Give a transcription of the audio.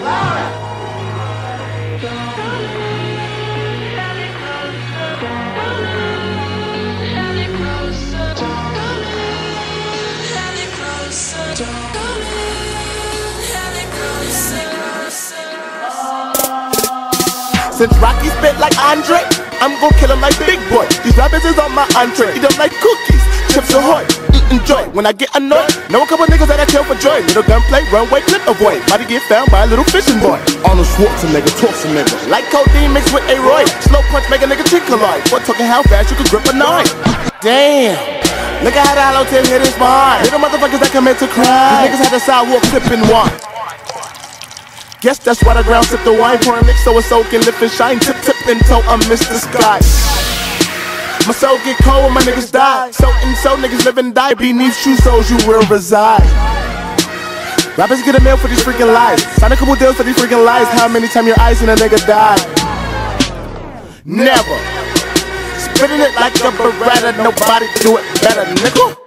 Since Rocky spit like Andre, I'm gon' kill him like Big Boy. These rappers is on my entree. Eat them like cookies, Chips Ahoy, enjoy. When I get annoyed, know a couple niggas that I kill for joy. Little gunplay, runway, clip avoid. Might get found by a little fishing boy. Arnold Schwarzenegger, talks a nigga. Like codeine mixed with A-Roy. Slow punch make a nigga chick collide. What talking how fast you can grip a knife. Damn. Look at how the hollow tip hit his spine. Little motherfuckers that commit to crime. These niggas had a sidewalk sipping wine. Guess that's why the ground sip the wine, pouring mix so it's soaking, lift and shine, tip until I miss the sky. My soul get cold when my niggas die. So niggas live and die beneath shoe soles you will reside. Rappers get a meal for these freaking lies. Sign a couple deals for these freaking lies. How many times your eyes and a nigga die? Never. Spitting it like a Beretta, nobody do it better, nigga.